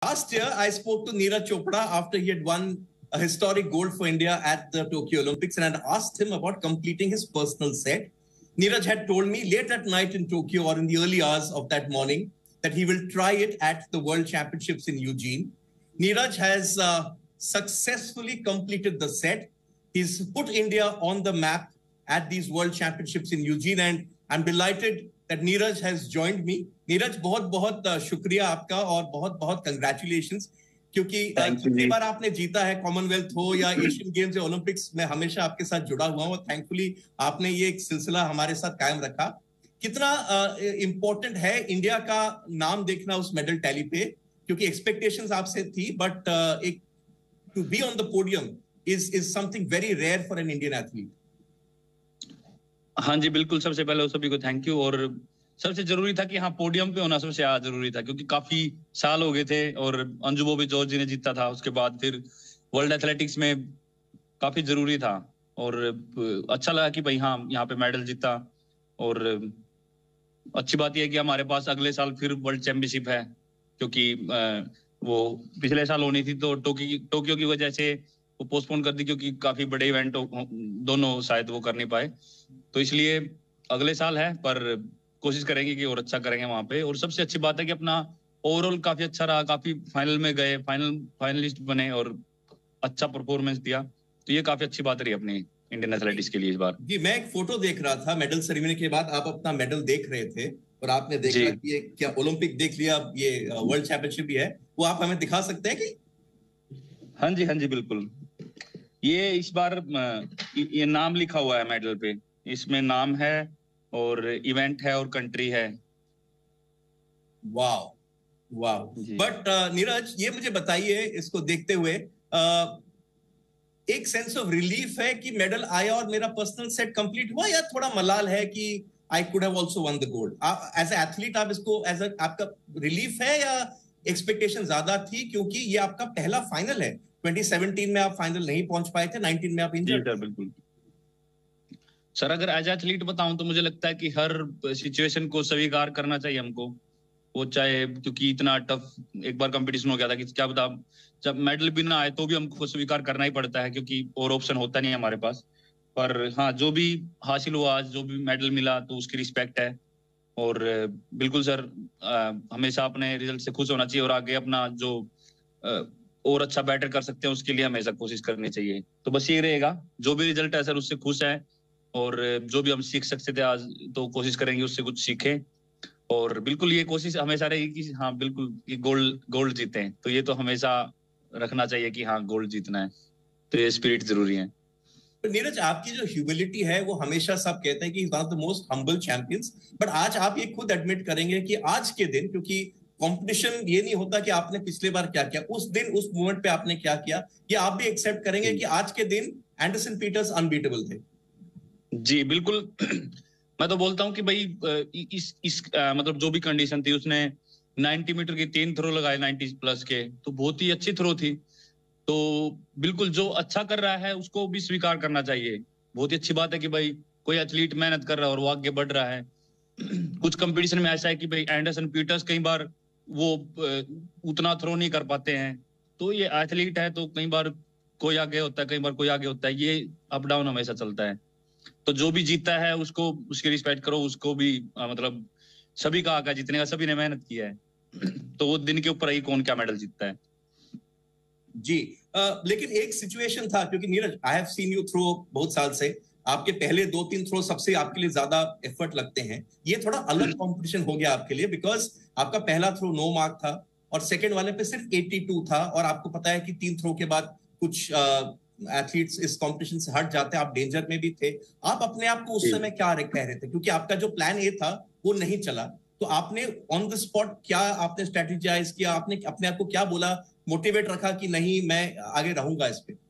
Last year, I spoke to Neeraj Chopra after he had won a historic gold for India at the Tokyo Olympics, and I asked him about completing his personal set. Neeraj had told me late at night in Tokyo or in the early hours of that morning that he will try it at the World Championships in Eugene. Neeraj has successfully completed the set. He's put India on the map at these World Championships in Eugene, and I'm delighted that Neeraj has joined me. Neeraj, बहुत बहुत शुक्रिया आपका और बहुत बहुत congratulations, क्योंकि जितनी बार आपने जीता है कॉमनवेल्थ हो या एशियन गेम्स या ओलंपिक्स में, हमेशा आपके साथ जुड़ा हुआ हूं और थैंकफुली आपने ये एक सिलसिला हमारे साथ कायम रखा. कितना इंपॉर्टेंट है इंडिया का नाम देखना उस मेडल टैली पे, क्योंकि एक्सपेक्टेशंस आपसे थी, बट एक to be on the podium is something very rare for an Indian athlete. हाँ जी, बिल्कुल. सबसे पहले सभी को थैंक यू. और सबसे जरूरी था कि हाँ, पोडियम पे होना सबसे ज्यादा जरूरी था, क्योंकि काफी साल हो गए थे और अंजू बॉबी जॉर्ज जी ने जीता था. उसके बाद फिर वर्ल्ड एथलेटिक्स में काफी जरूरी था और अच्छा लगा कि भाई हाँ, यहाँ पे मेडल जीता. और अच्छी बात यह है कि हमारे पास अगले साल फिर वर्ल्ड चैंपियनशिप है, क्योंकि वो पिछले साल होनी थी तो टोक्यो की वजह से वो पोस्टपोन कर दी, क्योंकि काफी बड़े इवेंट दोनों शायद वो कर नहीं पाए. तो इसलिए अगले साल है, पर कोशिश करेंगे कि और अच्छा करेंगे वहां पे. और सबसे अच्छी बात है कि अपना ओवरऑल काफी अच्छा रहा, काफी फाइनल में गए, फाइनलिस्ट बने और अच्छा परफॉर्मेंस दिया. तो ये काफी अच्छी बात रही अपनी इंडियन एथलेटिक्स के लिए इस बार. जी, मैं एक फोटो देख रहा था मेडल सेरेमनी के बाद, आप अपना मेडल देख रहे थे और आपने देखा कि ये क्या ओलंपिक देख लिया, ये वर्ल्ड चैंपियनशिप भी है, वो आप हमें दिखा सकते हैं कि? हाँ जी, बिल्कुल. ये इस बार ये नाम लिखा हुआ है मेडल पे, इसमें नाम है और इवेंट है और कंट्री है. वाह. बट नीरज, ये मुझे बताइए, इसको देखते हुए एक सेंस ऑफ रिलीफ है कि मेडल आया और मेरा पर्सनल सेट कंप्लीट हुआ, या थोड़ा मलाल है कि I could have also won the gold? As a athlete आप इसको एज आपका रिलीफ है या एक्सपेक्टेशन ज्यादा थी, क्योंकि ये आपका पहला फाइनल है? 2017 में आप फाइनल नहीं पहुंच पाए थे, 19 में आप इंजर्ड. बिल्कुल सर, अगर एज एथलीट बताऊं तो मुझे लगता है कि हर सिचुएशन को स्वीकार करना चाहिए हमको, वो चाहे, क्योंकि इतना टफ एक बार कंपटीशन हो गया था कि क्या बता, जब मेडल भी ना आए तो भी हमको स्वीकार करना ही पड़ता है, क्योंकि और ऑप्शन होता नहीं है हमारे पास. पर हाँ, जो भी हासिल हुआ, जो भी मेडल मिला, तो उसकी रिस्पेक्ट है. और बिल्कुल सर, हमेशा अपने रिजल्ट से खुश होना चाहिए और आगे अपना जो और अच्छा बेटर कर सकते हैं उसके लिए हमेशा कोशिश करनी चाहिए. तो बस ये रहेगा, जो भी रिजल्ट है सर उससे खुश है, और जो भी हम सीख सकते थे आज, तो कोशिश करेंगे उससे कुछ सीखें. और बिल्कुल ये कोशिश हमेशा रहेगी कि हाँ बिल्कुल ये गोल्ड जीते हैं. तो ये तो हमेशा रखना चाहिए कि हाँ गोल्ड जीतना है, तो ये स्पिरिट जरूरी है. तो नीरज, आपकी जो ह्यूमिलिटी है वो हमेशा सब कहते हैं कि one of the most humble champions, but आज आप ये खुद एडमिट करेंगे कि आज के दिन, क्योंकि कंपटीशन ये नहीं होता कि आपने पिछले बार क्या किया, उस दिन उस मोमेंट पे आपने क्या किया, ये आप भी एक्सेप्ट करेंगे कि आज के दिन एंडरसन पीटर्स अनबीटेबल थे? जी बिल्कुल. मैं तो बोलता हूं कि भाई मतलब जो भी कंडीशन थी, उसने 90 मीटर की 3 थ्रो लगाए 90 प्लस के, तो बहुत ही अच्छी थ्रो थी. तो बिल्कुल जो अच्छा कर रहा है उसको भी स्वीकार करना चाहिए. बहुत ही अच्छी बात है कि भाई कोई एथलीट मेहनत कर रहा है और वो आगे बढ़ रहा है. कुछ कंपटीशन में ऐसा है कि भाई एंडरसन पीटर्स कई बार वो उतना थ्रो नहीं कर पाते हैं. तो ये एथलीट है, तो कई बार कोई आगे होता है, कई बार कोई आगे होता है, ये अप डाउन हमेशा चलता है. तो जो भी जीता है उसको, उसकी रिस्पेक्ट करो, उसको भी मतलब सभी का आका जीतने का, सभी ने मेहनत किया है. तो वो दिन के ऊपर ही कौन क्या मेडल जीतता है. जी, लेकिन एक सिचुएशन था, क्योंकि Neeraj, I have seen you throw बहुत साल से, आपके पहले 2-3 थ्रो सबसे आपके लिए ज्यादा एफर्ट लगते हैं. ये थोड़ा अलग कंपटीशन हो गया आपके लिए, बिकॉज आपका पहला थ्रो 9 मार्क था और सेकंड वाले पे सिर्फ 82 था, और आपको पता है कि 3 थ्रो के बाद कुछ एथलीट्स इस कंपटीशन से हट जाते हैं. आप डेंजर में भी थे. आप अपने आप को उस समय क्या कह रहे थे, क्योंकि आपका जो प्लान ए था वो नहीं चला, तो आपने ऑन द स्पॉट क्या आपने स्ट्रेटेजाइज किया, आपने अपने आप को क्या बोला, मोटिवेट रखा कि नहीं मैं आगे रहूंगा इस पे?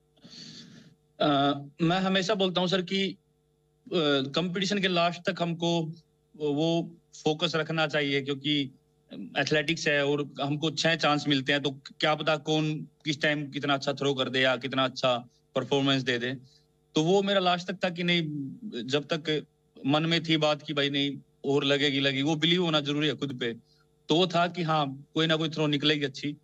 मैं हमेशा बोलता हूं सर कि कंपटीशन के लास्ट तक हमको वो फोकस रखना चाहिए, क्योंकि एथलेटिक्स है और हमको 6 चांस मिलते हैं, तो क्या पता कौन किस टाइम कितना अच्छा थ्रो कर दे या कितना अच्छा परफॉर्मेंस दे दे. तो वो मेरा लास्ट तक था कि नहीं, जब तक मन में थी बात कि भाई नहीं और लगेगी, वो बिलीव होना जरूरी है खुद पे. तो वो था कि हाँ कोई ना कोई थ्रो निकलेगी अच्छी।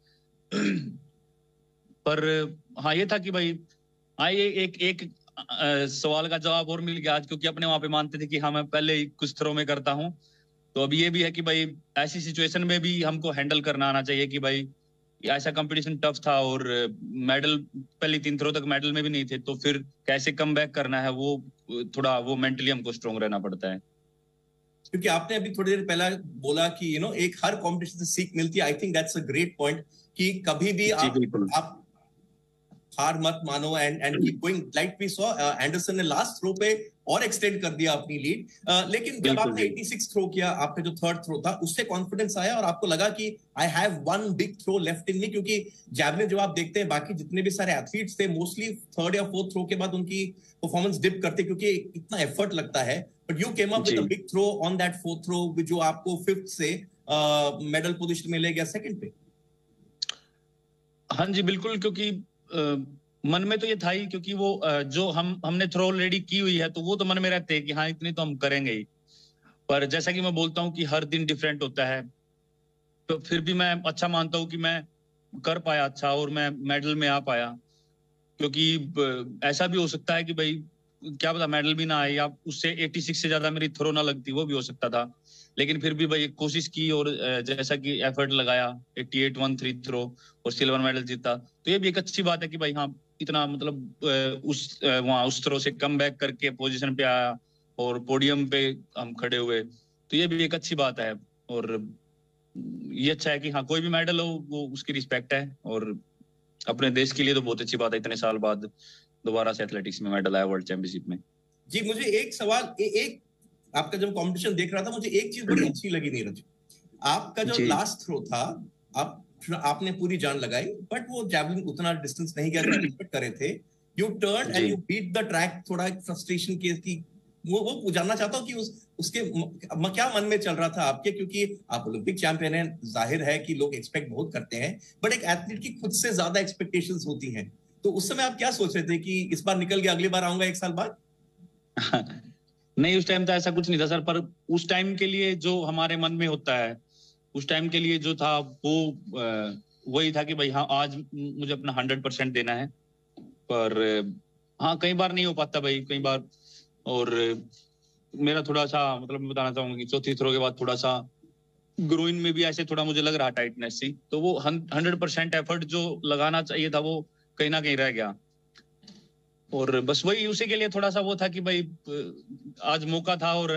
पर हाँ ये था कि भाई हाँ ये एक सवाल का जवाब और मिल गया आज, क्योंकि अपने वहां पे मानते थे कि हाँ मैं पहले ही कुछ थ्रो में करता हूँ। तो अभी ये भी है कि भाई ऐसी सिचुएशन में भी हमको हैंडल करना आना चाहिए कि भाई ऐसा कंपटीशन टफ था और मेडल पहली 3 थ्रो तक मेडल में भी नहीं थे, तो फिर कैसे कम बैक करना है वो थोड़ा वो मेंटली हमको स्ट्रोंग रहना पड़ता है। क्योंकि आपने अभी थोड़ी देर पहले बोला कि एक हर कंपटीशन से सीख मिलती है। I think that's a great point कि कभी भी जी बिल्कुल। आप हार मत मानो and keep going. Like we saw Anderson ने लास्ट थ्रो पे और एक्सटेंड कर दिया अपनी लीड। लेकिन जब बिल्कुल आपने जी 86 थ्रो किया, आपका जो थर्ड थ्रो था, उससे कॉन्फिडेंस आया और आपको लगा कि I have one big throw left in me? क्योंकि जैवलिन जो आप देखते हैं बाकी जितने भी सारे एथलीट्स थे, मोस्टली थर्ड या फोर्थ थ्रो के बाद उनकी परफॉर्मेंस डिप करते, क्योंकि इतना एफर्ट लगता है। But you came up with जी। A big throw on that fourth throw, जो आपको फिफ्थ से मेडल पोजीशन में ले गया सेकंड पे। हाँ जी बिल्कुल, क्योंकि मन में तो ये था ही, क्योंकि वो जो हमने थ्रो ऑलरेडी की हुई है तो वो तो मन में रहते हैं कि हाँ इतनी तो हम करेंगे ही। पर जैसा कि मैं बोलता हूँ कि हर दिन डिफरेंट होता है, तो फिर भी मैं अच्छा मानता हूँ कि मैं कर पाया अच्छा और मैं मेडल में आ पाया। क्योंकि ऐसा भी हो सकता है कि भाई क्या पता मेडल भी ना आए या उससे 86 से ज्यादा मेरी थ्रो ना लगती, वो भी हो सकता था। लेकिन फिर भी भाई कोशिश की और जैसा कि एफर्ट लगाया 88 1-3 थ्रो और सिल्वर मेडल जीता, तो ये भी एक अच्छी बात है कि भाई हाँ इतना मतलब वहाँ उस थ्रो से कम बैक करके पोजीशन पे आया और पोडियम पे हम खड़े हुए, तो ये भी एक अच्छी बात है। और ये अच्छा है कि हाँ कोई भी मेडल हो वो उसकी रिस्पेक्ट है, और अपने देश के लिए तो बहुत अच्छी बात है इतने साल बाद दोबारा से एथलेटिक्स में मेडल आया वर्ल्ड चैंपियनशिप में। जी, मुझे एक सवाल, एक आपका जब कंपटीशन देख रहा था, मुझे एक चीज बड़ी अच्छी लगी नीरज। आपका जो जी लास्ट थ्रो था, आपने पूरी जान लगाई, बट वो जैवलिन उतना डिस्टेंस नहीं गया जो एक्सपेक्ट करे थे। यू टर्न जी and you beat the track. थोड़ा एक फ्रस्ट्रेशन की वो जानना चाहता हूँ कि उसके क्या मन में चल रहा था आपके? क्योंकि आप ओलंपिक चैंपियन हैं, जाहिर है कि लोग एक्सपेक्ट बहुत करते हैं, बट एक एथलीट की खुद से ज्यादा एक्सपेक्टेशंस होती हैं। तो उस समय आप क्या सोच रहे थे कि इस बार निकल गया, अगली बार आऊंगा 1 साल बाद? नहीं उस टाइम तो ऐसा कुछ नहीं था सर, पर उस टाइम के लिए जो हमारे मन में होता है, उस टाइम के लिए जो था वो वही था कि भाई हाँ आज मुझे अपना 100% देना है। पर हाँ कई बार नहीं हो पाता भाई, कई बार। और मेरा थोड़ा सा मतलब मैं बताना चाहूंगा कि चौथी थ्रो के बाद थोड़ा सा ग्रोइन में भी ऐसे थोड़ा मुझे लग रहा टाइटनेस सी, तो वो 100% एफर्ट जो लगाना चाहिए था वो कहीं ना कहीं रह गया। और बस वही उसी के लिए थोड़ा सा वो था कि भाई आज मौका था और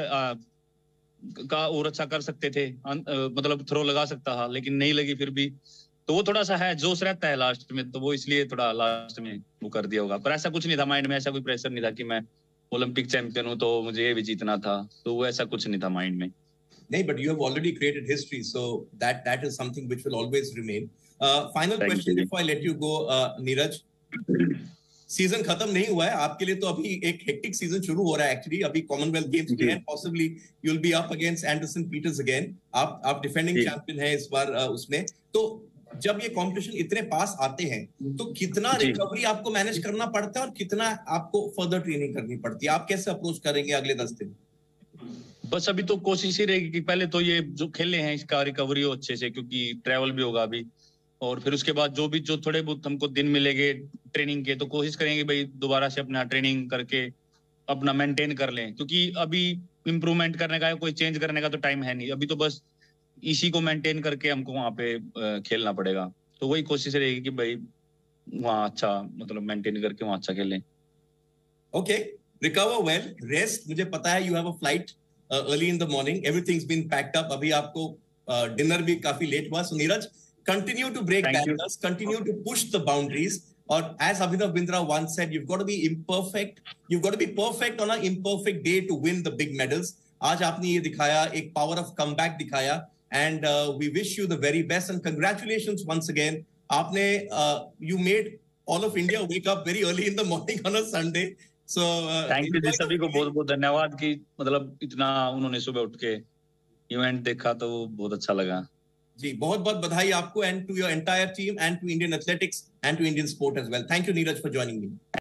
का और अच्छा कर सकते थे, मतलब थ्रो लगा सकता था लेकिन नहीं लगी फिर भी। तो वो थोड़ा सा है जोश रहता है लास्ट में, तो वो इसलिए थोड़ा लास्ट में वो कर दिया होगा। पर ऐसा कुछ नहीं था माइंड में, ऐसा कोई प्रेशर नहीं था कि मैं ओलंपिक चैंपियन हूँ तो मुझे ये भी जीतना था, तो वो ऐसा कुछ नहीं था माइंड में। नहीं, but you have already created history, so that is something which will always remain. Final thank question you before I let you go, Neeraj. जी। सीजन खत्म नहीं हुआ है आपके लिए, तो अभी एक हेक्टिक सीजन शुरू हो रहा है एक्चुअली। अभी कॉमनवेल्थ गेम्स भी जी है, possibly you will be up against Anderson Peters again. आप डिफेंडिंग जी चैंपियन है इस बार उसमें। तो जब ये कंपटीशन इतने पास आते हैं, तो कितना जी। रिकवरी आपको मैनेज करना पड़ता है और कितना आपको फर्दर ट्रेनिंग करनी पड़ती है? आप कैसे अप्रोच करेंगे अगले 10 दिन? बस अभी तो कोशिश ही रहेगी कि पहले तो ये जो खेले हैं इसका रिकवरी हो अच्छे से, क्योंकि ट्रैवल भी होगा अभी। और फिर उसके बाद जो थोड़े बहुत हमको दिन मिलेंगे ट्रेनिंग के, तो कोशिश करेंगे भाई दोबारा से अपना ट्रेनिंग करके अपना मेंटेन कर लें, क्योंकि अभी इम्प्रूवमेंट करने का कोई चेंज करने का तो टाइम है नहीं। अभी तो बस इसी को मेंटेन करके हमको वहां पे खेलना पड़ेगा। तो वही कोशिश रहेगी कि भाई वहाँ अच्छा मतलब मेंटेन करके वहाँ अच्छा खेलें। Okay, recover well, rest. मुझे पता है you have a flight early in the morning. Everything's been packed up. अभी आपको डिनर भी काफी लेट हुआ. So Neeraj, continue to break thank you. barriers, continue to push the boundaries. और as Abhinav Bindra once said, you've got to be imperfect. You've got to be perfect on an imperfect day to win the big medals. आज आपने ये दिखाया, एक power of comeback दिखाया, and we wish you the very best and congratulations once again. आपने you made all of India wake up very early in the morning on a Sunday. So thank you जी, enjoy the सभी को बहुत feeling. बहुत धन्यवाद कि मतलब इतना उन्होंने सुबह उठ के इवेंट देखा, तो बहुत अच्छा लगा। जी, बहुत बहुत बधाई आपको and to your entire team and to Indian athletics and to Indian sport as well. Thank you, Neeraj, for joining me.